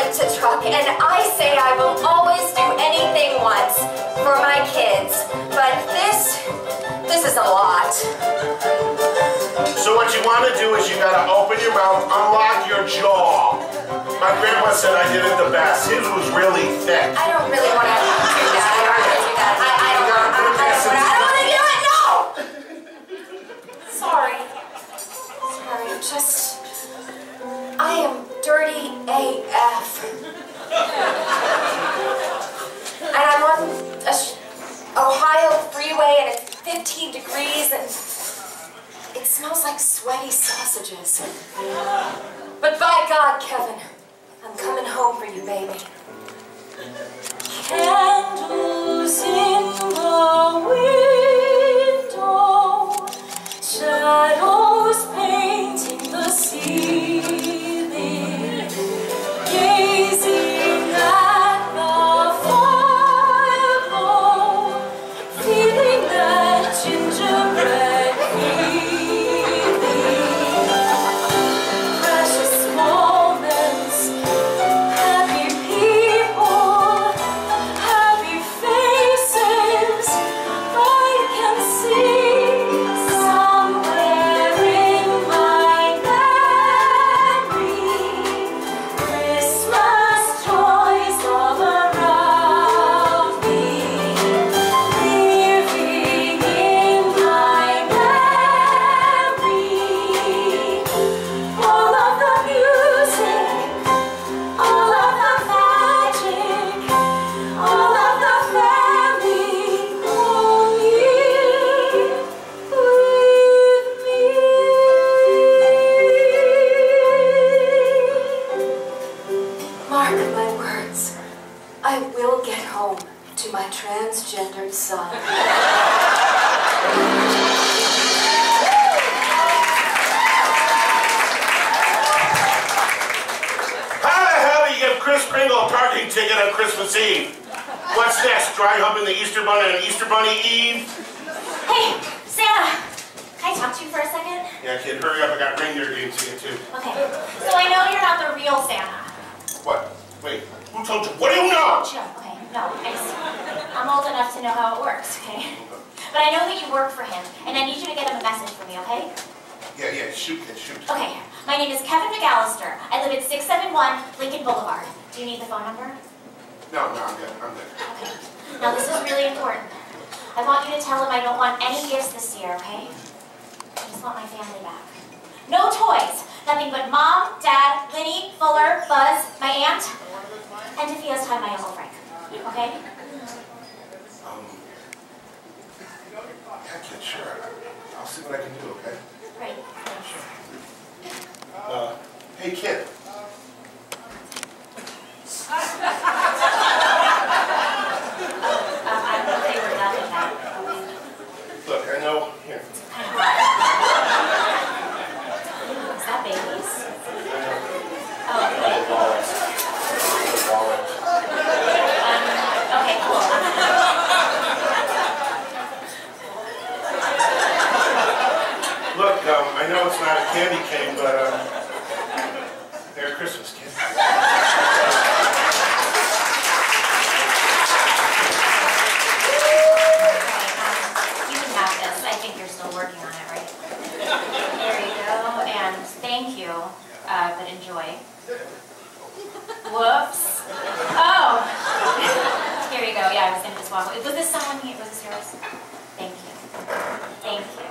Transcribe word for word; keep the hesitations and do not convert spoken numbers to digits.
rent a truck, and I say I will always do anything once for my kids. But this, this is a lot. So what you want to do is you got to open your mouth, unlock your jaw. My grandma said I did it the best. His was really thick. I don't really want to do that. I don't want to do that. I, I don't want to. I don't want to do it. No. Sorry. Sorry. Just. I am dirty A F. And I'm on a Ohio freeway and it's fifteen degrees and it smells like sweaty sausages. But by God, Kevin, I'm coming home for you, baby. Candles in the window, shadows painting the ceiling, gazing at the fireball, feeling that gingerbread feeling. Precious moments, happy people, happy faces, I can see somewhere in my memory. Christmas joys all around me, living in my memory. All of the music, all of the magic, all of the family all here with me. Mark my words, I will get home to my transgendered son. How the hell do you give Chris Kringle a parking ticket on Christmas Eve? What's next? Dry humping the Easter Bunny on Easter Bunny Eve? Hey, Santa, can I talk to you for a second? Yeah, kid, hurry up. I got reindeer games to get to. Okay, so I know you're not the real Santa. What? Wait, who told you? What do you know? Sure, okay, no, I just, I'm old enough to know how it works, okay? But I know that you work for him, and I need you to get him a message for me, okay? Yeah, yeah, shoot, kid, shoot. Okay, my name is Kevin McAllister. I live at six seven one Lincoln Boulevard. Do you need the phone number? No, no, I'm good, I'm good. Okay. Now this is really important. I want you to tell him I don't want any gifts this year, okay? I just want my family back. No toys. Nothing but Mom, Dad, Linny, Fuller, Buzz, my aunt, and if he has time, my Uncle Frank. Okay? Um, yeah, kid, sure. I'll see what I can do, okay? Great. Uh, hey, kid. Um, I'm okay with that and that. Look, I know, here. Kind of hot. Is that babies? Oh, wait. Um, okay, cool. Look, um, I know it's not a candy cane, but, um, Merry Christmas, kid. Working on it, right? There you go, and thank you, uh, but enjoy. Whoops. Oh! Here you go, yeah, I was gonna just walk away. Was this someone here? Was this yours? Thank you. Thank you.